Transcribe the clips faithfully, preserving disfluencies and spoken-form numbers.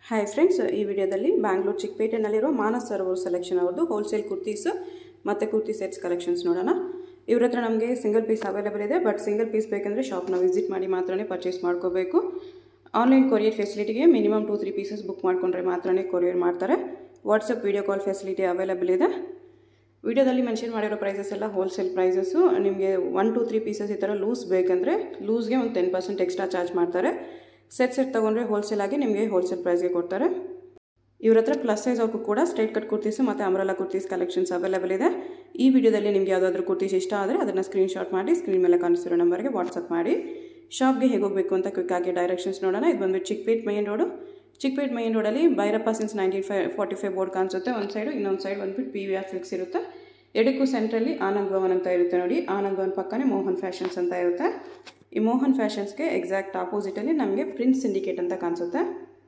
Hi friends, ಈ ವಿಡಿಯೋದಲ್ಲಿ ಬ್ಯಾಂಗ್ಳೂರ್ ಚಿಕ್ಪೇಟೆನಲ್ಲಿರೋ ಮಾನಸರೋವರ್ ಸೆಲೆಕ್ಷನ್ ಅವರದು ಹೋಲ್ಸೇಲ್ ಕುರ್ತೀಸ್ ಮತ್ತು ಕುರ್ತಿ ಸೆಟ್ಸ್ ಕಲೆಕ್ಷನ್ಸ್ ನೋಡೋಣ. ಇವ್ರ ಹತ್ರ ನಮಗೆ ಸಿಂಗಲ್ ಪೀಸ್ ಅವೈಲೇಬಲ್ ಇದೆ. ಬಟ್ ಸಿಂಗಲ್ ಪೀಸ್ ಬೇಕಂದರೆ ಶಾಪ್ನ ವಿಸಿಟ್ ಮಾಡಿ ಮಾತ್ರನೇ ಪರ್ಚೇಸ್ ಮಾಡ್ಕೋಬೇಕು. ಆನ್ಲೈನ್ ಕೊರಿಯರ್ ಫೆಸಿಲಿಟಿಗೆ minimum two three pieces book ಮಾಡ್ಕೊಂಡ್ರೆ ಮಾತ್ರನೇ ಕೊರಿಯರ್ ಮಾಡ್ತಾರೆ. WhatsApp video call facility available ಇದೆ. ವಿಡಿಯೋದಲ್ಲಿ ಮೆನ್ಷನ್ ಮಾಡಿರೋ ಪ್ರೈಸಸ್ ಎಲ್ಲ ಹೋಲ್ಸೇಲ್ ಪ್ರೈಸಸ್ಸು. ನಿಮಗೆ ಒನ್ ಟು ತ್ರೀ ಪೀಸಸ್ ಈ ಥರ ಲೂಸ್ ಬೇಕಂದರೆ ಲೂಸ್ಗೆ ಒಂದು ಟೆನ್ ಪರ್ಸೆಂಟ್ ಎಕ್ಸ್ಟ್ರಾ ಚಾರ್ಜ್ ಮಾಡ್ತಾರೆ. ಸೆಟ್ ಸೆಟ್ ತೊಗೊಂಡ್ರೆ ಹೋಲ್ಸೇಲ್ ಆಗಿ ನಿಮಗೆ ಹೋಲ್ಸೇಲ್ ಪ್ರೈಸ್ಗೆ ಕೊಡ್ತಾರೆ. ಇವ್ರ ಹತ್ರ ಪ್ಲಸ್ ಸೈಜ್ ಅವ್ರಿಗೂ ಕೂಡ ಸ್ಟ್ರೈಟ್ ಕಟ್ ಕುರ್ತೀಸು ಮತ್ತು ಅಂಬ್ರೆಲಾ ಕುರ್ತೀಸ್ ಕಲೆಕ್ಷನ್ಸ್ ಅವೈಲೇಬಲ್ ಇದೆ. ಈ ವಿಡಿಯೋದಲ್ಲಿ ನಿಮಗೆ ಯಾವುದಾದ್ರೂ ಕುರ್ತೀಸ್ ಇಷ್ಟ ಆದರೆ ಅದನ್ನು ಸ್ಕ್ರೀನ್ಶಾಟ್ ಮಾಡಿ ಸ್ಕ್ರೀನ್ ಮೇಲೆ ಕಾಣಿಸಿರೋ ನಂಬರ್ಗೆ ವಾಟ್ಸಪ್ ಮಾಡಿ. ಶಾಪ್ಗೆ ಹೇಗೆ ಹೋಗಬೇಕು ಅಂತ ಕ್ವಿಕ್ಕಾಗಿ ಡೈರೆಕ್ಷನ್ಸ್ ನೋಡೋಣ. ಇದು ಬಂದುಬಿಟ್ಟು Chickpet main road. Chickpet main ರೋಡಲ್ಲಿ ಭೈರಪ್ಪ ಸಿನ್ಸ್ ನೈನ್ಟೀನ್ ಫೈ ಫಾರ್ಟಿ ಫೈವ್ ಬೋರ್ಡ್ ಕಾಣಿಸುತ್ತೆ ಒಂದು ಸೈಡು, ಇನ್ನೊಂದು ಸೈಡ್ ಬಂದುಬಿಟ್ಟು ಪಿ ವಿ ಆರ್ ಸಿಲ್ಕ್ಸ್ ಇರುತ್ತೆ. ಎಡಕ್ಕೂ ಸೆಂಟ್ರಲ್ಲಿ ಆನಂದ್ ಭವನ್ ಅಂತ ಇರುತ್ತೆ ನೋಡಿ. ಆನಂದ್ ಭವನ್ ಪಕ್ಕನೇ ಮೋಹನ್ ಫ್ಯಾಷನ್ಸ್ ಅಂತ ಇರುತ್ತೆ. ಈ ಮೋಹನ್ ಫ್ಯಾಷನ್ಸ್ಗೆ ಎಕ್ಸಾಕ್ಟ್ ಆಪೋಸಿಟಲ್ಲಿ ನಮಗೆ ಪ್ರಿನ್ಸ್ ಸಿಂಡಿಕೇಟ್ ಅಂತ ಕಾಣಿಸುತ್ತೆ.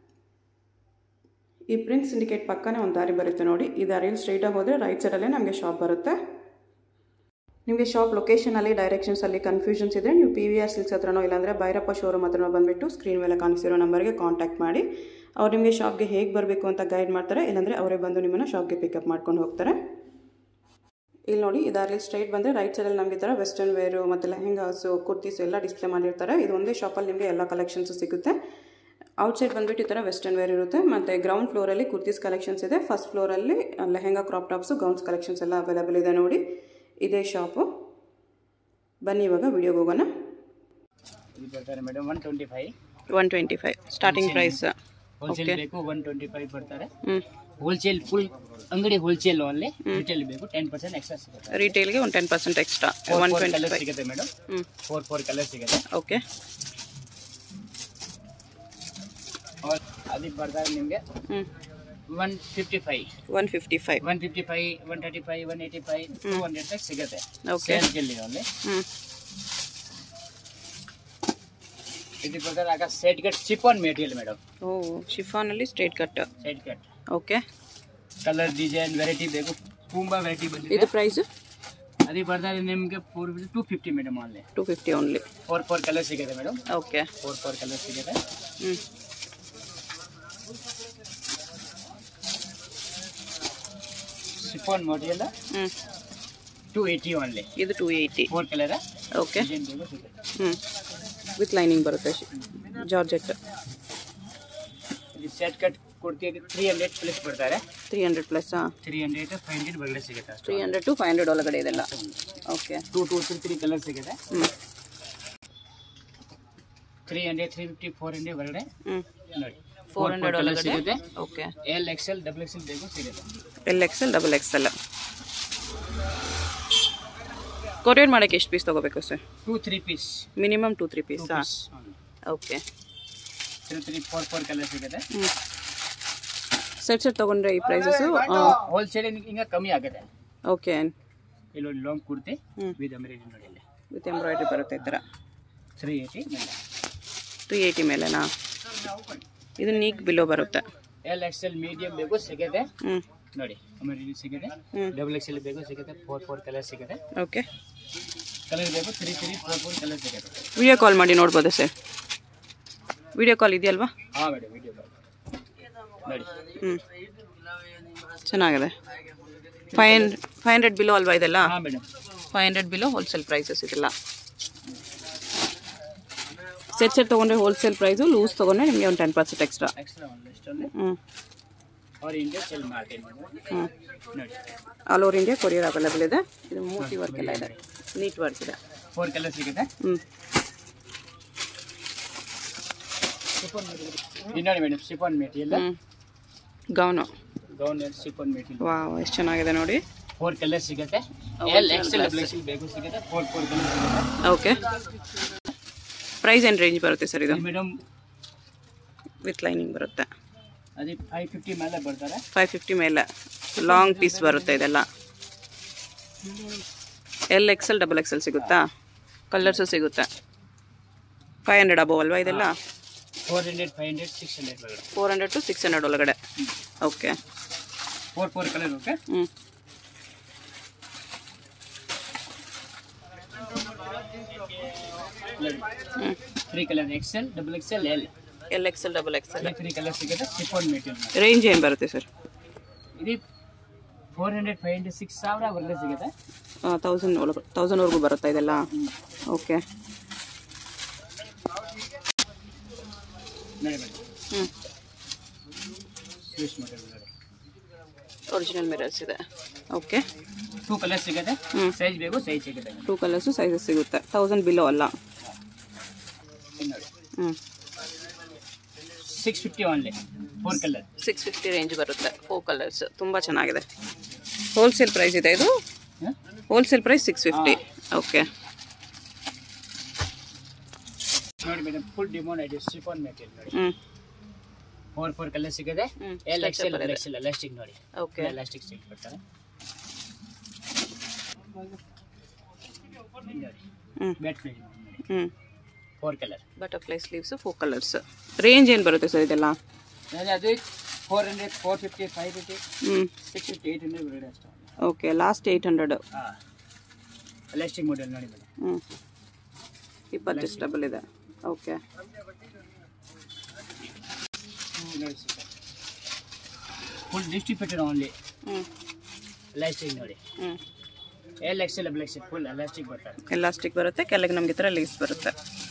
ಈ ಪ್ರಿನ್ಸ್ ಸಿಂಡಿಕೇಟ್ ಪಕ್ಕನೇ ಒಂದು ದಾರಿ ಬರುತ್ತೆ ನೋಡಿ. ಈ ದಾರಿಯಲ್ಲಿ ಸ್ಟ್ರೈಟಾಗಿ ಹೋದರೆ ರೈಟ್ ಸೈಡಲ್ಲೇ ನಮಗೆ ಶಾಪ್ ಬರುತ್ತೆ. ನಿಮಗೆ ಶಾಪ್ ಲೊಕೇಶನಲ್ಲಿ ಡೈರೆಕ್ಷನ್ಸಲ್ಲಿ ಕನ್ಫ್ಯೂಷನ್ಸ್ ಇದ್ದರೆ ನೀವು ಪಿ ವಿ ಆರ್ ಸಿಲ್ಕ್ಸ್ ಹತ್ರನೋ ಇಲ್ಲಾಂದರೆ ಭೈರಪ್ಪ ಶೋರೂಮ್ ಹತ್ರನೋ ಬಂದುಬಿಟ್ಟು ಸ್ಕ್ರೀನ್ ಮೇಲೆ ಕಾಣಿಸಿರೋ ನಂಬರ್ಗೆ ಕಾಂಟ್ಯಾಕ್ಟ್ ಮಾಡಿ. ಅವ್ರು ನಿಮಗೆ ಶಾಪ್ಗೆ ಹೇಗೆ ಬರಬೇಕು ಅಂತ ಗೈಡ್ ಮಾಡ್ತಾರೆ, ಇಲ್ಲಾಂದರೆ ಅವರೇ ಬಂದು ನಿಮ್ಮನ್ನು ಶಾಪ್ಗೆ ಪಿಕಪ್ ಮಾಡ್ಕೊಂಡು ಹೋಗ್ತಾರೆ. ಇಲ್ಲಿ ನೋಡಿ, ಈ ದಾರಿಯಲ್ಲಿ ಸ್ಟ್ರೈಟ್ ಬಂದರೆ ರೈಟ್ ಸೈಡಲ್ಲಿ ನಮಗೆ ಈ ಥರ ವೆಸ್ಟರ್ನ್ ವೇರು ಮತ್ತು ಲೆಹೆಂಗಾಸು ಕುರ್ತೀಸು ಎಲ್ಲ ಡಿಸ್ಪ್ಲೇ ಮಾಡಿರ್ತಾರೆ. ಇದು ಒಂದೇ ಶಾಪಲ್ಲಿ ನಿಮಗೆ ಎಲ್ಲ ಕಲೆಕ್ಷನ್ಸು ಸಿಗುತ್ತೆ. ಔಟ್ಸೈಡ್ ಬಂದುಬಿಟ್ಟು ಈ ಥರ ವೆಸ್ಟರ್ನ್ ವೇರ್ ಇರುತ್ತೆ. ಮತ್ತು ಗ್ರೌಂಡ್ ಫ್ಲೋರಲ್ಲಿ ಕುರ್ತೀಸ್ ಕಲೆಕ್ಷನ್ಸ್ ಇದೆ. ಫಸ್ಟ್ ಫ್ಲೋರಲ್ಲಿ lehenga crop tops gowns collections ಎಲ್ಲ ಅವೈಲೇಬಲ್ ಇದೆ ನೋಡಿ. ಇದೇ ಶಾಪು. ಬನ್ನಿ ಇವಾಗ ವಿಡಿಯೋಗೆ ಹೋಗೋಣ. Madam one twenty five one twenty five starting price. Wholesale ಬೇಕು ಒನ್ ಟ್ವೆಂಟಿ ಫೈವ್ ಬರ್ತಾರೆ. ಹೋಲ್ಸೇಲ್ ಫುಲ್ ಅಂಗಡಿ ಹೋಲ್ಸೇಲ್ ಅಲ್ಲಿ ರಿಟೇಲ್ ಬೇಕು ಟೆನ್ ಪರ್ಸೆಂಟ್ ಎಕ್ಸ್ಟ್ರಾ ಸಿಗುತ್ತೆ. ರಿಟೇಲ್ಗೆ ಒಂದು ten percent extra one twenty five ಸಿಗುತ್ತೆ ಮೇಡಮ್. ಫೋರ್ ಫೋರ್ ಕಲರ್ ಸಿಗುತ್ತೆ. ಓಕೆ. ಅದಕ್ಕೆ ಬರ್ತಾರೆ ನಿಮಗೆ one fifty five one fifty five one fifty five one thirty five one eighty five two hundred ತನಕ ಸಿಗುತ್ತೆ. ಓಕೆ. ಅಲ್ಲಿ ಇದಕ್ಕೆ ಬರ್ತಾರೆ ಆಗ set cut chiffon material madam. Oh, ಶಿಫಾನಲ್ಲಿ straight cut. Set cut. Okay. Colour design variety ಬೇಕು, ತುಂಬಾ variety ಬಂದಿದೆ. ಇದು ಪ್ರೈಸ್ ಅದಕ್ಕೆ ಬರ್ತಾರೆ ನಿಮಗೆ ಫೋರ್ ಟೂ ಫಿಫ್ಟಿ ಮೇಡಮ್. ಅಲ್ಲಿ two fifty only. Four four colour ಸಿಗುತ್ತೆ madam. Okay. Four four colour ಸಿಗುತ್ತೆ. ಹ್ಞೂ. ಶಿಫಾನ್ ಮೆಟೀರಿಯಲ್ ಹ್ಞೂ ಟೂ ಏಯ್ಟಿ ಓನ್ಲಿ. ಇದು two eighty. Four colour. Okay. ಹ್ಞೂ. ವಿತ್ ಲೈನಿಂಗ್ ಬರುತ್ತೆ ಜಾರ್ಜೆಟ್. ಇದು ಸೆಟ್ ಕಟ್ ಕೊಡ್ತೀವಿ ತ್ರೀ ಹಂಡ್ರೆಡ್ ಪ್ಲಸ್ ಬರ್ತಾರೆ. ತ್ರೀ ಹಂಡ್ರೆಡ್ ಪ್ಲಸ್ಸಾ? ತ್ರೀ ಹಂಡ್ರೆಡ್ ಫೈವ್ ಹಂಡ್ರೆಡ್ ಒಳಗಡೆ ಸಿಗುತ್ತೆ. Three hundred to five hundred ಒಳಗಡೆ ಇದೆಲ್ಲ. Okay. Two two three three colour ಸಿಗುತ್ತೆ. ಹ್ಞೂ. Three hundred three fifty four hundred ಒಳಗಡೆ ಹ್ಞೂ ನೋಡಿ. ಫೋರ್ ಹಂಡ್ರೆಡ್ ಒಳಗಡೆ ಸಿಗುತ್ತೆ. Okay. L XL double XL ಬೇಕು ಸಿಗುತ್ತೆ. L XL double Excel. Courier ಮಾಡೋಕ್ಕೆ ಎಷ್ಟು ಪೀಸ್ ತೊಗೋಬೇಕು sir? Two three piece minimum two three ಪೀಸಾ? Okay. Three three four four colour ಸಿಗುತ್ತೆ. ಹ್ಞೂ. ಸೆಟ್ ಸೆಟ್ ತೊಗೊಂಡ್ರೆ ಈ ಪ್ರೈಸಸ್ಸು ಹೋಲ್ಸೇಲ್ ಹಿಂಗೆ ಕಮ್ಮಿ ಆಗುತ್ತೆ. ಓಕೆ. ಇಲ್ಲೊಂದು ಲಾಂಗ್ ಕುರ್ತಿ ವಿತ್ ಎಂಬ್ರಾಯ್ಡ್ರಿ ನೋಡಿ. ಇಲ್ಲಿ ವಿತ್ ಎಂಬ್ರಾಯ್ಡ್ರಿ ಬರುತ್ತೆ ಈ ಥರ. ತ್ರೀ ಏಯ್ಟಿ ತ್ರೀ ಏಯ್ಟಿ ಮೇಲೆನಾ? ಇದು ನೀಕ್ ಬಿಲೋ ಬರುತ್ತೆ. ಎಲ್ ಎಕ್ಸೆಲ್ ಮೀಡಿಯಂ ಬೇಕು ಸಿಗುತ್ತೆ. ಹ್ಞೂ ನೋಡಿ ಎಂಬ್ರಾಯ್ಡ್ರಿ ಸಿಗುತ್ತೆ. ಡಬಲ್ ಎಕ್ಸೆಲ್ ಬೇಕು ಸಿಗುತ್ತೆ. ಫೋರ್ ಫೋರ್ ಕಲರ್ ಸಿಗುತ್ತೆ. ಓಕೆ. ಕಲರ್ ಬೇಕು three three four four colour ಸಿಗುತ್ತೆ. ವಿಡಿಯೋ ಕಾಲ್ ಮಾಡಿ ನೋಡ್ಬೋದು ಸರ್. ವಿಡಿಯೋ ಕಾಲ್ ಇದೆಯಲ್ವಾ? ಹಾಂ ಮೇಡಮ್, ವಿಡಿಯೋ ಕಾಲ್ ನೋಡಿ. ಹ್ಞೂ ಚೆನ್ನಾಗಿದೆ. Five hundred five hundred below ಅಲ್ವಾ ಇದೆಲ್ಲ? ಹಾಂ madam, five hundred below wholesale prices ಇದೆಲ್ಲ. ಸೆಟ್ ಸೆಟ್ ತೊಗೊಂಡ್ರೆ ಹೋಲ್ಸೇಲ್ ಪ್ರೈಸು, ಲೂಸ್ ತೊಗೊಂಡ್ರೆ ನಿಮಗೆ ಒಂದು ಟೆನ್ ಪರ್ಸೆಂಟ್ ಎಕ್ಸ್ಟ್ರಾ ಎಕ್ಸ್ಟ್ರಾ ಒಂದು ಇಷ್ಟೊಂದು. ಹ್ಞೂ ಆಲ್ ಇಂಡಿಯಾ ಸೆಲ್ ಮಾಡ್ತೀನಿ ಹ್ಞೂ ನೋಡಿ. All over India courier available ಇದೆ. ಇದು ಮೂರ್ತಿ ವರ್ಕ್ ಎಲ್ಲ ಇದೆ, ನೀಟ್ ವರ್ಕ್ ಇದೆ. ಫೋರ್ ಕಲರ್ ಸಿಗುತ್ತೆ. ಹ್ಞೂ. ಇದು ನೋಡಿ ಮೇಡಮ್, ಶಿಫಾನ್ ಮೆಟೀರಿಯಲ್. ಹ್ಞೂ. Gown gown chiffon material. Wow, ಎಷ್ಟು ಚೆನ್ನಾಗಿದೆ ನೋಡಿ. ಫೋರ್ ಕಲರ್ ಸಿಗುತ್ತೆ. ಎಲ್ ಎಕ್ಸೆಲ್ ಡಬಲ್ ಎಕ್ಸೆಲ್ ಬೇಕು ಸಿಗುತ್ತೆ. ಫೋರ್ ಫೋರ್ ಕಲರ್ ಸಿಗುತ್ತೆ. ಓಕೆ. ಪ್ರೈಸ್ ಏನು ರೇಂಜ್ ಬರುತ್ತೆ ಸರ್ ಇದು? ಮೇಡಮ್ ವಿತ್ ಲೈನಿಂಗ್ ಬರುತ್ತೆ. ಅದೇ ಫೈವ್ ಫಿಫ್ಟಿ ಮೇಲೆ ಬರ್ತಾರೆ. ಫೈವ್ ಫಿಫ್ಟಿ ಮೇಲೆ ಲಾಂಗ್ ಪೀಸ್ ಬರುತ್ತೆ ಇದೆಲ್ಲ. ಎಲ್ ಎಕ್ಸೆಲ್ ಡಬಲ್ ಎಕ್ಸೆಲ್ ಸಿಗುತ್ತಾ? ಕಲರ್ಸು ಸಿಗುತ್ತೆ. ಫೈವ್ ಹಂಡ್ರೆಡ್ ಅಬೋವ್ ಅಲ್ವಾ ಇದೆಲ್ಲ? Four hundred five hundred six hundred ಒಳಗಡೆ. Four hundred to six hundred ಒಳಗಡೆ. Okay. Four four colour. Okay. ಹ್ಞೂ. three color X L, double X L, L. L X L double X L three colour ಸಿಗುತ್ತೆ. Chiffon material. Range ಏನು ಬರುತ್ತೆ sir? ಇದು four hundred five hundred six ಸಾವಿರ ಒಳಗೆ ಸಿಗುತ್ತೆ. Thousand ಒಳಗೆ ತೌಸಂಡ್ವರೆಗೂ ಬರುತ್ತಾ ಇದೆಲ್ಲ? ಓಕೆ. ನೋಡಿ ಮೇಡಮ್. ಹ್ಞೂ ಸ್ವಿಚ್ ಮೆಟೀರಿಯಲ್ ನೋಡಿ. ಒರಿಜಿನಲ್ ಮಿರರ್ಸ್ ಇದೆ. ಓಕೆ. ಟೂ ಕಲರ್ ಸಿಗುತ್ತೆ. ಸೈಜ್ ಬೇಕು ಸೈಜ್ ಸಿಗುತ್ತೆ. ಟೂ ಕಲರ್ಸು ಸೈಜಸ್ ಸಿಗುತ್ತೆ. ತೌಸಂಡ್ ಬಿಲೋ ಅಲ್ಲ. ನೋಡಿ. ಹ್ಞೂ six fifty only four colour. Six fifty range ಬರುತ್ತೆ. ಫೋರ್ ಕಲರ್ಸ್ ತುಂಬ ಚೆನ್ನಾಗಿದೆ. ಹೋಲ್ಸೇಲ್ ಪ್ರೈಸ್ ಇದೆ ಇದು? Wholesale price six fifty. Okay. ನೋಡಿ ಮೇಡಮ್ ಫುಲ್ ಡಿಮಾಂಡ್ ಇದೆ ಶಿಫಾನ್ ಮೆಟೀರಿಯಲ್ ನೋಡಿ. ಹ್ಞೂ ಫೋರ್ ಫೋರ್ ಕಲರ್ ಸಿಗುತ್ತೆ. L X L L X L elastic ನೋಡಿ. ಓಕೆ. ಎಲಾಸ್ಟಿಕ್ ಸ್ಟಿಕ್ ಬರ್ತಾರೆ. ಹ್ಞೂ ಬ್ಯಾಟ್ ಫ್ಲೈ ಹ್ಞೂ four colour. Butterfly sleeves four colours. Range ಏನು ಬರುತ್ತೆ ಸರ್ ಇದೆಲ್ಲ? ಅದು four hundred four fifty five fifty ಹ್ಞೂ ಸಿಕ್ಸ್ ಫಿಫ್ಟಿ ಏಯ್ಟ್ ಹಂಡ್ರೆಡ್ ಬರುತ್ತೆ ಅಷ್ಟೇ. ಓಕೆ. Last eight hundred. ಹಾಂ ಎಲಾಸ್ಟಿಕ್ ಮಾಡೆಲ್ ನೋಡಿ ಮೇಡಮ್. ಹ್ಞೂ ಇಪ್ಪತ್ತು ಡಬಲ್ ಇದೆ. ಓಕೆ. Full distributor only. ಹ್ಞೂ ಎಲಾಸ್ಟಿಕ್ ನೋಡಿ. ಹ್ಞೂ L X L double X full elastic ಬರ್ತಾರೆ. ಎಲಾಸ್ಟಿಕ್ ಬರುತ್ತೆ. ಕೆಳಗೆ ನಮಗೆ ಈ ಥರ ಲೇಸ್ ಬರುತ್ತೆ.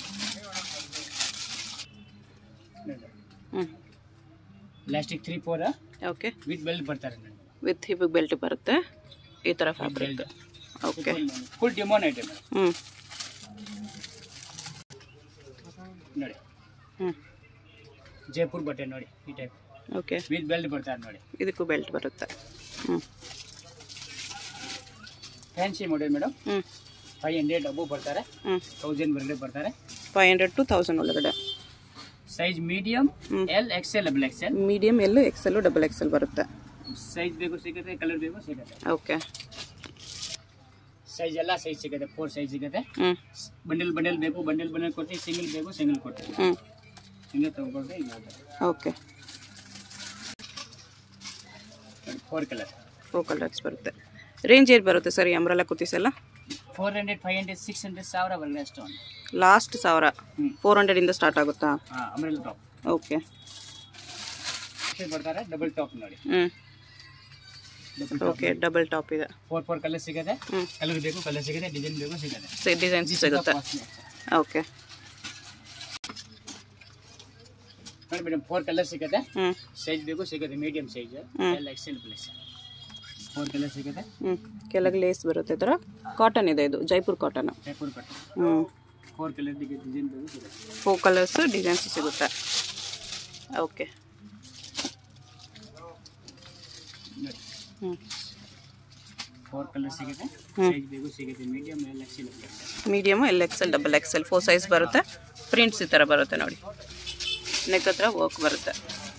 ಹ್ಞೂ elastic three four okay. With belt ಬರ್ತಾರೆ ನೋಡಿ. ವಿತ್ ಹಿಪ್ ಬೆಲ್ಟ್ ಬರುತ್ತೆ ಈ ಥರ fabric. Okay. Full demand item ಹ್ಞೂ ನೋಡಿ. ಹ್ಞೂ ಜೈಪುರ್ ಬಟ್ಟೆ ನೋಡಿ ಈ ಟೈಪ್. ಓಕೆ. ವಿತ್ ಬೆಲ್ಟ್ ಬರ್ತಾರೆ ನೋಡಿ. ಇದಕ್ಕೂ ಬೆಲ್ಟ್ ಬರುತ್ತೆ. ಹ್ಞೂ ಫ್ಯಾನ್ಸಿ ಮಾಡೆಲ್ ಮೇಡಮ್. ಹ್ಞೂ ಫೈವ್ ಹಂಡ್ರೆಡ್ ಅಬೋ ಬರ್ತಾರೆ. ಹ್ಞೂ ತೌಸಂಡ್ ಬರಲೇ ಬರ್ತಾರೆ. ಫೈವ್ ಹಂಡ್ರೆಡ್ ಟು ತೌಸಂಡ್ ಒಳಗಡೆ. Size medium L X L double X L. Medium L XL double XL ಬರುತ್ತೆ. ಸೈಜ್ ಬೇಕು ಸಿಗುತ್ತೆ, ಕಲರ್ ಬೇಕು ಸಿಗುತ್ತೆ. ಓಕೆ. ಸೈಜ್ ಎಲ್ಲ ಸೈಜ್ ಸಿಗುತ್ತೆ. ಫೋರ್ ಸೈಜ್ ಸಿಗುತ್ತೆ. ಹ್ಞೂ ಬಂಡಲ್ ಬಂಡಲ್ ಬೇಕು ಬಂಡಲ್ ಬಂಡಲ್ ಕೊಡ್ತೀವಿ. ಸಿಂಗಲ್ ಬೇಕು ಸಿಂಗಲ್ ಕೊಡ್ತೀವಿ. ಹ್ಞೂ ಹಿಂಗೆ ತೊಗೊಂಡ್ರೆ okay. Four colour four colours ಬರುತ್ತೆ. ರೇಂಜ್ ಏನು ಬರುತ್ತೆ ಸರ್ ಈ ಅಂಬ್ರೆಲಾ ಕುರ್ತೀಸ್ ಎಲ್ಲ? Four hundred five hundred six hundred ಸಾವಿರ ಬರಲ್ಲ ಅಷ್ಟು. ಲಾಸ್ಟ್ ಸಾವಿರ. ಫೋರ್ ಹಂಡ್ರೆಡಿಂದ ಸ್ಟಾರ್ಟ್ ಆಗುತ್ತಾ? ಹಾಂ ಅಂಬ್ರೆಲಾ ಟಾಪ್. ಓಕೆ. ಬರ್ತಾರೆ ಡಬಲ್ ಟಾಪ್ ನೋಡಿ. ಹ್ಞೂ ಓಕೆ. ಡಬಲ್ ಟಾಪ್ ಇದೆ. ಫೋರ್ ಫೋರ್ ಕಲರ್ ಸಿಗುತ್ತೆ. ಹ್ಞೂ ಕಲರ್ ಬೇಕು ಕಲರ್ ಸಿಗುತ್ತೆ. ಡಿಸೈನ್ ಬೇಕು ಸಿಗುತ್ತೆ. ಡಿಸೈನ್ಸ್ ಸಿಗುತ್ತೆ. ಓಕೆ. ನೋಡಿ ಮೇಡಮ್ ಫೋರ್ ಕಲರ್ ಸಿಗುತ್ತೆ. ಹ್ಞೂ ಸೈಜ್ ಬೇಕು ಸಿಗುತ್ತೆ. Medium size L X L plus four colour ಸಿಗುತ್ತೆ. ಹ್ಞೂ ಕೆಳಗೆ ಲೇಸ್ ಬರುತ್ತೆ. ಈ ಥರ ಕಾಟನ್ ಇದೆ. ಇದು ಜೈಪುರ್ ಕಾಟನ್. ಜೈಪುರ್ ಕಟ್. ಹ್ಞೂ ಫೋರ್ ಕಲರ್ ಡಿಸೈನ್ ಬೇಕು ಸಿಗುತ್ತೆ. ಫೋರ್ ಕಲರ್ಸ್ ಡಿಸೈನ್ಸ್ ಸಿಗುತ್ತೆ. ಓಕೆ. ನೋಡಿ ಹ್ಞೂ ಫೋರ್ ಕಲರ್ ಸಿಗುತ್ತೆ. ಸೈಜ್ ಬೇಕು ಸಿಗುತ್ತೆ. Medium L X L plus medium L XL double XL four size ಬರುತ್ತೆ. ಪ್ರಿಂಟ್ಸ್ ಈ ಥರ ಬರುತ್ತೆ ನೋಡಿ. ನೆಕ್ ಹತ್ರ ವರ್ಕ್ ಬರುತ್ತೆ.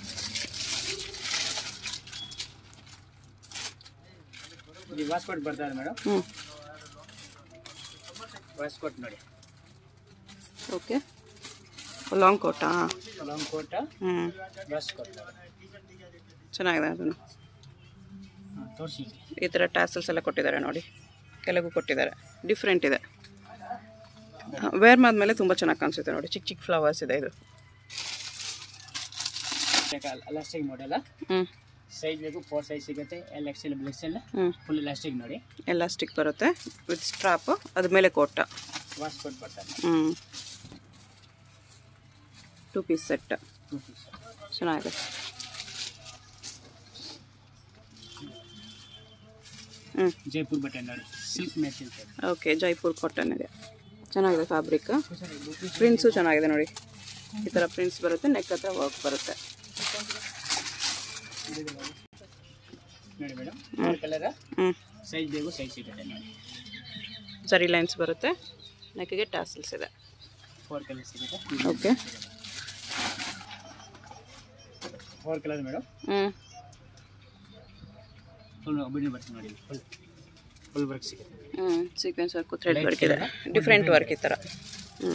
ಇದು ವಾಸ್ಕೋಟ್ ಬರ್ತಾರೆ ಮೇಡಮ್. ಹ್ಞೂ ವಾಸ್ಕೋಟ್ ನೋಡಿ. ಓಕೆ. ಲಾಂಗ್ ಕೋಟಾ? Long coat. ಹ್ಞೂ ವಾಸ್ಕೋಟ್ ಚೆನ್ನಾಗಿದೆ. ಅದನ್ನು ತೋರಿಸಿ. ಈ ಥರ ಟ್ಯಾಸಲ್ಸ್ ಎಲ್ಲ ಕೊಟ್ಟಿದ್ದಾರೆ ನೋಡಿ. ಕೆಳಗೂ ಕೊಟ್ಟಿದ್ದಾರೆ. ಡಿಫ್ರೆಂಟ್ ಇದೆ. ವೇರ್ ಮಾಡಿದ್ಮೇಲೆ ತುಂಬ ಚೆನ್ನಾಗಿ ಕಾಣಿಸುತ್ತೆ ನೋಡಿ. ಚಿಕ್ಕ ಚಿಕ್ಕ ಫ್ಲವರ್ಸ್ ಇದೆ ಇದು. Elastic model. ಹ್ಞೂ ಸೈಜ್ ಬೇಕು ಫೋರ್ ಸೈಜ್ ಸಿಗುತ್ತೆ. L X L double X L. ಹ್ಞೂ ಫುಲ್ ಎಲಾಸ್ಟಿಕ್ ನೋಡಿ. ಎಲಾಸ್ಟಿಕ್ ಬರುತ್ತೆ ವಿತ್ ಸ್ಟ್ರಾಪ್. ಅದ್ರ ಮೇಲೆ ಕೋಟ. ವಾಸ್ಕೋಟ್ ಬರ್ತಾರೆ. ಹ್ಞೂ two piece set. Two piece ಚೆನ್ನಾಗಿದೆ. ಹ್ಞೂ ಜೈಪುರ್ ಬಟ್ಟೆ ನೋಡಿ. Silk material. Okay. Jaipur cotton ಇದೆ. ಚೆನ್ನಾಗಿದೆ ಫ್ಯಾಬ್ರಿಕ್. ಪ್ರಿಂಟ್ಸು ಚೆನ್ನಾಗಿದೆ ನೋಡಿ. ಈ ಥರ ಪ್ರಿಂಟ್ಸ್ ಬರುತ್ತೆ. ನೆಕ್ ಹತ್ರ ವರ್ಕ್ ಬರುತ್ತೆ. ನೋಡಿ ಮೇಡಮ್ ಫೋರ್ ಕಲರ್. ಹ್ಞೂ ಸೈಜ್ ಬೇಕು ಸೈಜ್ ಸಿಗುತ್ತೆ ನೋಡಿ. ಸರಿ ಲೈನ್ಸ್ ಬರುತ್ತೆ. ನೆಕ್ಗೆ ಟ್ಯಾಸಲ್ಸ್ ಇದೆ. ಫೋರ್ ಕಲರ್ ಸಿಗುತ್ತೆ. ಓಕೆ. Four colour madam. ಹ್ಞೂ ಫುಲ್ ಅಬಿನಿ ಬರ್ತದೆ ನೋಡಿ. ಫುಲ್ ಫುಲ್ ವರ್ಕ್ ಸಿಗುತ್ತೆ. ಹ್ಞೂ ಸೀಕ್ವೆನ್ಸ್ ವರ್ಕು ಥ್ರೆಡ್ ವರ್ಕ್ ಇದೆ. ಡಿಫ್ರೆಂಟ್ ವರ್ಕ್ ಈ ಥರ. ಹ್ಞೂ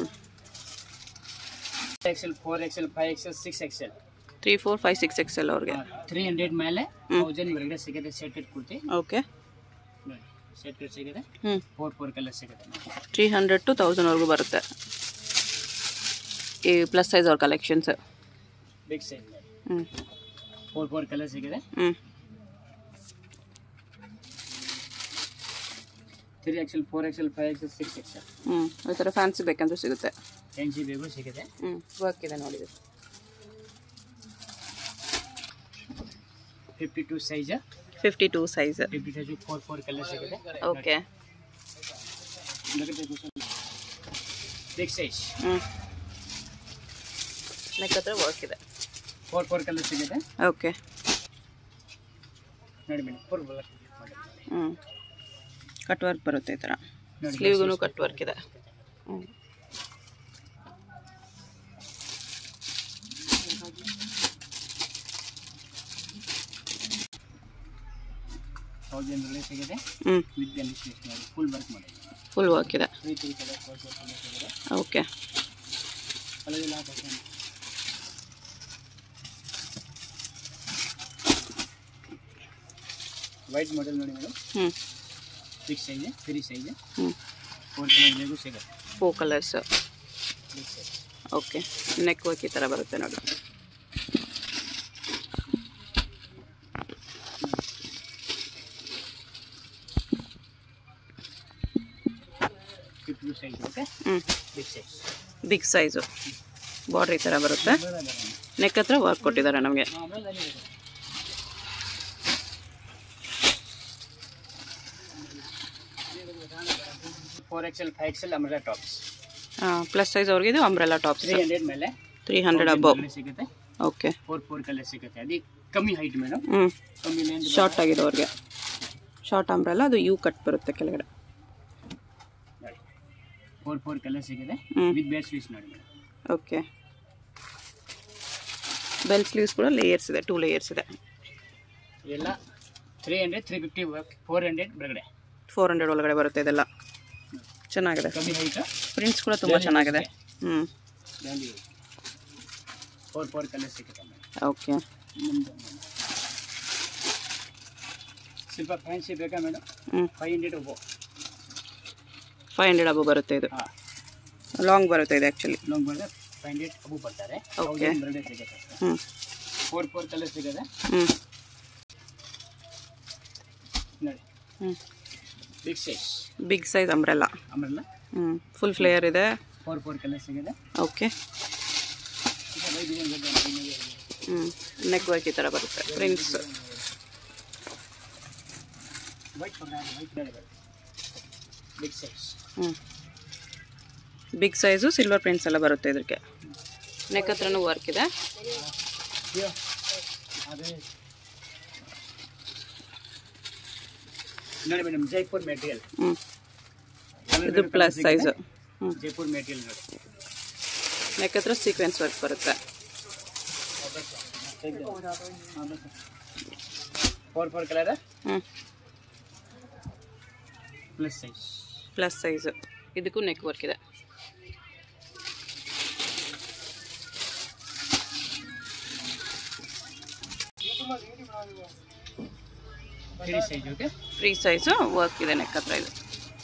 XL four XL five XL six XL three four five six XL ಅವ್ರಿಗೆ ತ್ರೀ ಹಂಡ್ರೆಡ್ ಮೇಲೆ ತೌಸಂಡ್ ಹೊರಗಡೆ ಸಿಗುತ್ತೆ. ಸೆಟ್ ಇಟ್ ಕೊಡ್ತೀವಿ. ಓಕೆ. ನೋಡಿ ಸೆಟ್ ಇಟ್ ಸಿಗುತ್ತೆ. ಹ್ಞೂ ಫೋರ್ ಫೋರ್ ಕಲರ್ ಸಿಗುತ್ತೆ. ತ್ರೀ ಹಂಡ್ರೆಡ್ ಟು ತೌಸಂಡ್ವರೆಗೂ ಬರುತ್ತೆ. ಈ ಪ್ಲಸ್ ಸೈಜ್ ಅವ್ರ ಕಲೆಕ್ಷನ್ಸ್. ಬಿಗ್ ಸೈಜ್ ಹ್ಞೂ ಫೋರ್ ಫೋರ್ ಕಲರ್ ಸಿಗಿದೆ. ಹ್ಞೂ three XL four XL five XL six XL. ಹ್ಞೂ ಈ ಥರ ಫ್ಯಾನ್ಸಿ ಬೇಕಂದ್ರೂ ಸಿಗುತ್ತೆ. ಫ್ಯಾನ್ಸಿ ಬೇಕು ಸಿಗುತ್ತೆ. ಹ್ಞೂ ವರ್ಕ್ ಇದೆ ನೋಡಿದೆ. Fifty two size fifty two size fifty size four four colour ಸಿಗುತ್ತೆ. Okay big size. ಹ್ಞೂ ನೆಕ್ ಹತ್ರ ವರ್ಕ್ ಇದೆ. ಫೋರ್ ಫೋರ್ ಕಲರ್ ಸಿಗುತ್ತೆ. ಓಕೆ ನೋಡಿ ಮೇಡಮ್ ಫೋರ್ ಕಲರ್. ಹ್ಞೂ ಕಟ್ ವರ್ಕ್ ಬರುತ್ತೆ ಈ ಥರ. ಸ್ಲೀವ್ಗೂ ಕಟ್ ವರ್ಕ್ ಇದೆ. ಹ್ಞೂ ಥೌಸಂಡ್ ರುಪೀಸ್ ಸಿಗುತ್ತೆ. ಹ್ಞೂ ವಿತ್ ಬೆನಿಫಿಟ್ ನೋಡಿ ಫುಲ್ ವರ್ಕ್ ಮಾಡಿ ಫುಲ್ ವರ್ಕ್ ಇದೆ. Three three colour four four colour ಸಿಗುತ್ತೆ. ಓಕೆ ಕಲರ್ ಎಲ್ಲ ಹಾಕೋಣ. ವೈಟ್ ಮಾಡೆಲ್ ನೋಡಿ ಮೇಡಮ್. ಹ್ಞೂ ಸಿಕ್ಸ್ ಸೈಜ್ ತ್ರೀ ಸೈಜ್ ಹ್ಞೂ ಫೋರ್ ಕಲರ್ ಬೇಕು ಸಿಗುತ್ತೆ. Four colours. Big size. Okay neck work ಈ ಥರ ಬರುತ್ತೆ ನೋಡಿ. Fifty size okay. ಹ್ಞೂ big size big size border ಈ ಥರ ಬರುತ್ತೆ. ನೆಕ್ ಹತ್ರ ವರ್ಕ್ ಕೊಟ್ಟಿದ್ದಾರೆ ನಮಗೆ. Four XL five Excel umbrella tops. ಹಾಂ ಪ್ಲಸ್ ಸೈಜ್ ಅವ್ರಿಗೆ ಇದು ಅಂಬ್ರೆಲಾ ಟಾಪ್ಸ್. ತ್ರೀ ಹಂಡ್ರೆಡ್ ಮೇಲೆ ತ್ರೀ ಹಂಡ್ರೆಡ್ ಅಬವ್ ಸಿಗುತ್ತೆ. ಓಕೆ ಫೋರ್ ಫೋರ್ ಕಲರ್ ಸಿಗುತ್ತೆ. ಅದೇ ಕಮ್ಮಿ ಹೈಟ್ ಮೇಡಮ್. ಹ್ಞೂ ಕಮ್ಮಿ ಲೆಂತ್ ಶಾರ್ಟ್ ಆಗಿರೋರಿಗೆ ಶಾರ್ಟ್ ಅಂಬ್ರೆಲಾ ಅದು ಯು ಕಟ್ ಬರುತ್ತೆ ಕೆಳಗಡೆ. ಫೋರ್ ಫೋರ್ ಕಲರ್ ಸಿಗುತ್ತೆ. ಹ್ಞೂ ವಿತ್ ಬೇರ್ ಸ್ಲೀವ್ಸ್ ನೋಡಿ ಮೇಡಮ್. ಓಕೆ ಬೆಲ್ ಸ್ಲೀವ್ಸ್ ಕೂಡ ಲೇಯರ್ಸ್ ಇದೆ. ಟೂ ಲೇಯರ್ಸ್ ಇದೆ. ಎಲ್ಲ three hundred three fifty four hundred ಒಳಗಡೆ ಫೋರ್ ಹಂಡ್ರೆಡ್ ಒಳಗಡೆ ಬರುತ್ತೆ ಇದೆಲ್ಲ. ಚೆನ್ನಾಗಿದೆ. ಕಮ್ಮಿ ಹೈಟ್ ಪ್ರಿಂಟ್ಸ್ ಕೂಡ ತುಂಬ ಚೆನ್ನಾಗಿದೆ. ಹ್ಞೂ ಫೋರ್ ಫೋರ್ ಕಲರ್ ಸಿಗುತ್ತೆ ಮೇಡಮ್. ಓಕೆ ಸ್ವಲ್ಪ ಫ್ಯಾನ್ಸಿ ಬೇಕಾ ಮೇಡಮ್? ಹ್ಞೂ ಫೈವ್ ಹಂಡ್ರೆಡ್ ಒಬ್ಬ ಫೈವ್ ಹಂಡ್ರೆಡ್ ಅಬು ಬರುತ್ತೆ ಇದು. ಹಾಂ ಲಾಂಗ್ ಬರುತ್ತೆ ಇದು ಆ್ಯಕ್ಚುಲಿ. ಲಾಂಗ್ ಬಂದರೆ ಫೈವ್ ಹಂಡ್ರೆಡ್ ಅಬು ಬರ್ತಾರೆ. ಓಕೆ ಬರಡೆ ಸಿಗುತ್ತೆ. ಹ್ಞೂ ಫೋರ್ ಫೋರ್ ಕಲರ್ ಸಿಗುತ್ತೆ. ಹ್ಞೂ ನೋಡಿ ಹ್ಞೂ big size big size umbrella. Umbrella ಹ್ಞೂ ಫುಲ್ ಫ್ಲೇಯರ್ ಇದೆ. ಫೋರ್ ಫೋರ್ ಕಲರ್ ಸಿಗುತ್ತೆ. ಓಕೆ ಹ್ಞೂ ನೆಕ್ ವರ್ಕ್ ಈ ಥರ ಬರುತ್ತೆ. Prints big size. ಹ್ಞೂ ಬಿಗ್ ಸೈಜು ಸಿಲ್ವರ್ ಪ್ರಿಂಟ್ಸ್ ಎಲ್ಲ ಬರುತ್ತೆ ಇದಕ್ಕೆ. ನೆಕ್ ಹತ್ರನೂ ವರ್ಕ್ ಇದೆ. ನೋಡಿ ಮೇಡಮ್ ಜೈಪುರ್ ಮೆಟೀರಿಯಲ್. ಹ್ಞೂ ಇದು ಪ್ಲಸ್ ಸೈಜು. ಹ್ಞೂ ಜೈಪುರ್ ಮೆಟೀರಿಯಲ್ ನೋಡಿ. ನೆಕ್ ಹತ್ರ ಸೀಕ್ವೆನ್ಸ್ ವರ್ಕ್ ಬರುತ್ತೆ. Four four colour. ಹ್ಞೂ ಪ್ಲಸ್ ಸೈಜ್ ಪ್ಲಸ್ ಸೈಜು ಇದಕ್ಕೂ ನೆಕ್ ವರ್ಕ್ ಇದೆ. Free size okay. Free size work ಇದೆ ನೆಕ್ ಹತ್ರ ಇದು.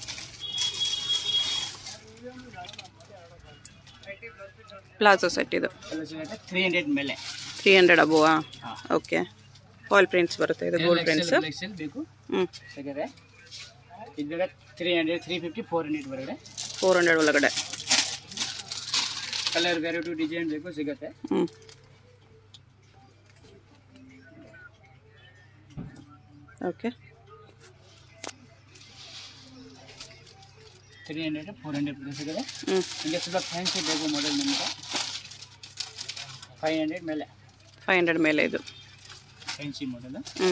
ಪ್ಲಾಜೋ ಸೆಟ್ ಇದು. ತ್ರೀ ಹಂಡ್ರೆಡ್ ಮೇಲೆ ತ್ರೀ ಹಂಡ್ರೆಡ್ ಅಬೋವಾ? ಓಕೆ ಫಾಲ್ ಪ್ರಿಂಟ್ಸ್ ಬರುತ್ತೆ ಇದು. ಗೋಲ್ಡ್ ಪ್ರಿಂಟ್ಸ್ ಬೇಕು. ಹ್ಞೂ ಸಿಗುತ್ತೆ. ಇದು ಬೇಕಾದ್ರೆ three hundred three fifty four hundred ಒಳಗಡೆ. ಫೋರ್ ಹಂಡ್ರೆಡ್ ಒಳಗಡೆ ಕಲರ್ ವೆರೈಟಿ ಡಿಸೈನ್ ಬೇಕು ಸಿಗುತ್ತೆ. ಹ್ಞೂ okay three hundred four hundred ಸಿಗುತ್ತೆ. ಹ್ಞೂ ನಿಮಗೆ ಸ್ವಲ್ಪ ಫ್ಯಾನ್ಸಿ ಬೇಕು ಮಾಡೆಲ್ ನಿಮಗೆ ಫೈವ್ ಹಂಡ್ರೆಡ್ ಮೇಲೆ. ಫೈವ್ ಹಂಡ್ರೆಡ್ ಮೇಲೆ ಇದು ಫ್ಯಾನ್ಸಿ ಮಾಡೆಲ್. ಹ್ಞೂ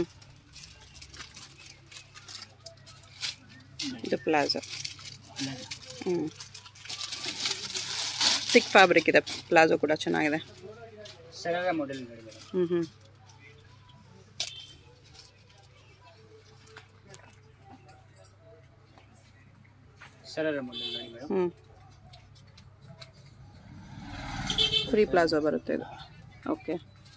ಇದು ಪ್ಲಾಜೋ. ಹ್ಞೂ ಥಿಕ್ ಫ್ಯಾಬ್ರಿಕ್ ಇದೆ. ಪ್ಲಾಜೋ ಕೂಡ ಚೆನ್ನಾಗಿದೆ. ಸರಳ ಮಾಡೆಲ್ ಹ್ಞೂ ಹ್ಞೂ ಸರಳ ಮಾಡೆಲ್ ನೋಡಿ ಮೇಡಮ್. ಹ್ಞೂ ಫ್ರೀ ಪ್ಲಾಜೋ ಬರುತ್ತೆ ಇದು. Okay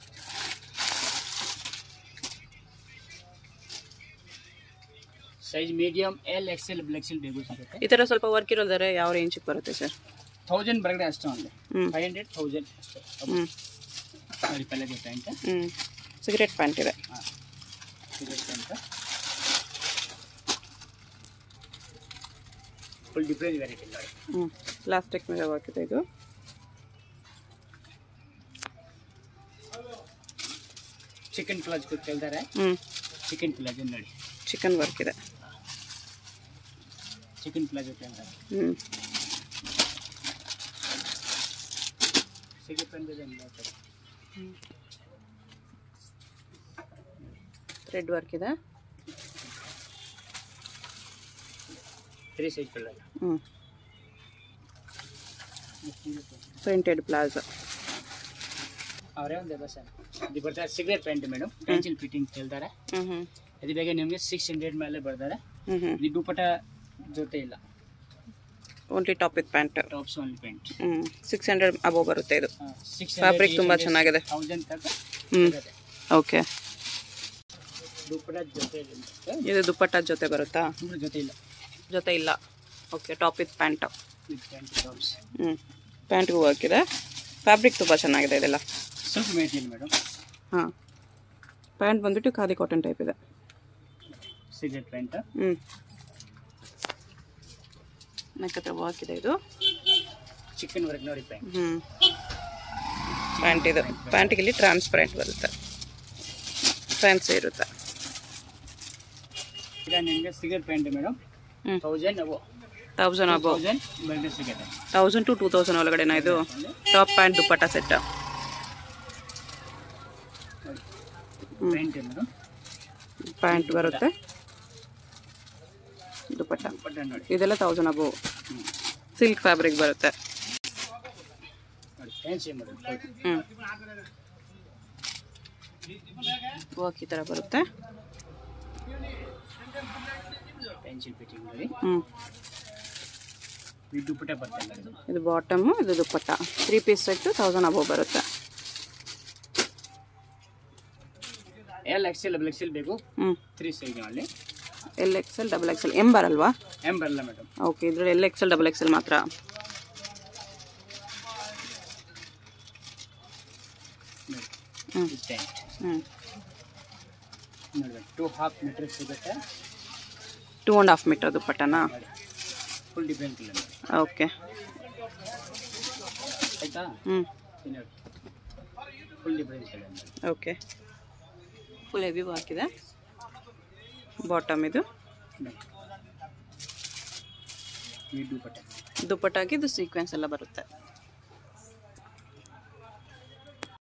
size medium L XL XL ಬೇಕು ಸಿಗುತ್ತೆ. ಈ ಥರ ಸ್ವಲ್ಪ ವರ್ಕ್ ಇರೋದಾರೆ ಯಾವ ರೇಂಜಿಗೆ ಬರುತ್ತೆ ಸರ್? ಥೌಸಂಡ್ ಬರಗಡೆ ಅಷ್ಟೇ. ಒಂದು ಹ್ಞೂ ಫೈವ್ ಹಂಡ್ರೆಡ್ ಥೌಸಂಡ್ ಅಷ್ಟೇ. ಹ್ಞೂ ನೋಡಿ ಪಲಾಜೋ ಪ್ಯಾಂಟ್. ಹ್ಞೂ ಸಿಗರೇಟ್ ಪ್ಯಾಂಟ್ ಇದೆ. ಹಾಂ cigarette pant full different variety ನೋಡಿ. ಹ್ಞೂ ಪ್ಲಾಸ್ಟಿಕ್ ಮೇಲೆ ವರ್ಕ್ ಇದೆ ಇದು. ಚಿಕನ್ ಪ್ಲಾಜ್ ಕೇಳ್ತಾರೆ. ಹ್ಞೂ ಚಿಕನ್ ಪ್ಲಾಜೋ ನೋಡಿ, ಚಿಕನ್ ವರ್ಕ್ ಇದೆ. ಚಿಕನ್ ಪ್ಲಾಜೋ ಕೇಳ್ತಾರೆ. ಹ್ಞೂ ಥ್ರೆಡ್ ವರ್ಕ್ ಇದೆ. Three size colour. ಹ್ಞೂ ಪ್ರಿಂಟೆಡ್ ಪ್ಲಾಜೋ. ಅವರೇ ಒಂದು ಬಸ್ ಇದು ಬರ್ತಾರೆ cigarette pant madam. Pencil fitting ಕೇಳ್ತಾರೆ. ಹ್ಞೂ ಹ್ಞೂ ಇದು ಬೇಗ ನಿಮಗೆ ಸಿಕ್ಸ್ ಹಂಡ್ರೆಡ್ ಮೇಲೆ ಬರ್ತಾರೆ. ಹ್ಞೂ ಹ್ಞೂ ಇದು ದುಪ್ಪಟ ಜೊತೆ ಇಲ್ಲ, only top with pant. Tops only pant. ಹ್ಞೂ ಸಿಕ್ಸ್ ಹಂಡ್ರೆಡ್ ಅಬೋವ್ ಬರುತ್ತೆ ಇದು. ಸಿಕ್ಸ್ ಫ್ಯಾಬ್ರಿಕ್ ತುಂಬ ಚೆನ್ನಾಗಿದೆ. ತೌಸಂಡ್ ತನಕ. ಹ್ಞೂ ಓಕೆ. ದುಪ್ಪಟ ಜೊತೆ ಇದು ದುಪ್ಪಟ್ಟ ಜೊತೆ ಬರುತ್ತಾ? ಜೊತೆ ಇಲ್ಲ, ಜೊತೆ ಇಲ್ಲ. Okay top with pant. With pant tops. ಹ್ಞೂ ಪ್ಯಾಂಟ್ಗೂ ವರ್ಕ್ ಇದೆ. ಫ್ಯಾಬ್ರಿಕ್ ತುಂಬ ಚೆನ್ನಾಗಿದೆ ಇದೆಲ್ಲ. ಸ್ವಲ್ಪ ಮೆಟೀರಿಯಲ್ ಮೇಡಮ್. ಹಾಂ ಪ್ಯಾಂಟ್ ಬಂದುಬಿಟ್ಟು ಖಾದಿ ಕಾಟನ್ ಟೈಪ್ ಇದೆ. Cigarette pant. ಹ್ಞೂ ನೆಕ್ ಹತ್ರ ವರ್ಕ್ ಇದೆ ಇದು. ಚಿಕನ್ ವರ್ಕ್ ನೋಡಿ ಪ್ಯಾಂಟ್. ಹ್ಞೂ ಪ್ಯಾಂಟ್ ಇದು. ಪ್ಯಾಂಟಿಗೆ ಇಲ್ಲಿ ಟ್ರಾನ್ಸ್ಪರೆಂಟ್ ಬರುತ್ತೆ, ಫ್ಯಾನ್ಸಿ ಇರುತ್ತೆ. ಈಗ ನಿಮಗೆ ಸಿಗರೇಟ್ ಪ್ಯಾಂಟ್ ಮೇಡಮ್ ಹ್ಞೂ thousand above thousand above thousand ಬಂದರೆ ಸಿಗುತ್ತೆ. ತೌಸಂಡ್ ಟು ಟೂ ತೌಸಂಡ್ ಒಳಗಡೆನಾ ಇದು? ಟಾಪ್ ಪ್ಯಾಂಟ್ ದುಪ್ಪಟ್ಟ ಸೆಟ್. ಪ್ಯಾಂಟ್ ಮೇಡಮ್ ಪ್ಯಾಂಟ್ ಬರುತ್ತೆ, ದುಪ್ಪಟ್ಟ. ದುಪ್ಪಟ್ಟ ನೋಡಿ ಇದೆಲ್ಲ ತೌಸಂಡ್ ಅಬೋ. ಸಿಲ್ಕ್ ಫ್ಯಾಬ್ರಿಕ್ ಬರುತ್ತೆ. ನೋಡಿ ಫ್ಯಾನ್ಸಿ ಮೇಡಮ್. ಹ್ಞೂ ವರ್ಕ್ ಈ ಥರ ಬರುತ್ತೆ. ಪೆನ್ಸಿಲ್ ಫಿಟ್ಟಿಂಗ್ ನೋಡಿ. ಹ್ಞೂ ಇದು ದುಪ್ಪಟ್ಟ ಬರ್ತದೆ ಮೇಡಮ್. ಇದು ಬಾಟಮು, ಇದು ದುಪ್ಪಟ್ಟ. Three piece set thousand above ಬರುತ್ತೆ. ಎಲ್ ಎಕ್ಸೆಲ್ ಡಬಲ್ ಎಕ್ಸೆಲ್ ಬೇಕು. ಹ್ಞೂ ತ್ರೀ ಸೈಜ್ನಲ್ಲಿ L XL double XL. M ಬರಲ್ವಾ? ಎಂ ಬರಲ್ಲ ಮೇಡಮ್. ಓಕೆ ಇದರಲ್ಲಿ ಎಲ್ ಎಕ್ಸೆಲ್ ಡಬಲ್ ಎಕ್ಸೆಲ್ ಮಾತ್ರ. ಹ್ಞೂ ಪ್ಯಾಂಟ್ ಹ್ಞೂ ನೋಡಿ ಟೂ ಹಾಫ್ ಮೀಟರ್ ಸಿಗುತ್ತೆ. ಟೂ ಆ್ಯಂಡ್ ಹಾಫ್ ಮೀಟರ್ ದುಪ್ಪಟ್ಟನಾ? ಫುಲ್ ಡಿಫ್ರೆಂಟ್ ಇಲ್ಲ ಓಕೆ ಆಯಿತಾ? ಹ್ಞೂ ನೋಡಿ ಫುಲ್ ಡಿಫ್ರೆಂಟ್ ಇಲ್ಲ. ಓಕೆ ಫುಲ್ ಹೆವಿ ಹಾಕಿದೆ. ಬಾಟಮ್ ಇದು ಈ ದುಪ್ಪಟ್ಟ ದುಪ್ಪಟ್ಟಾಗಿ ಇದು ಸೀಕ್ವೆನ್ಸ್ ಎಲ್ಲ ಬರುತ್ತೆ.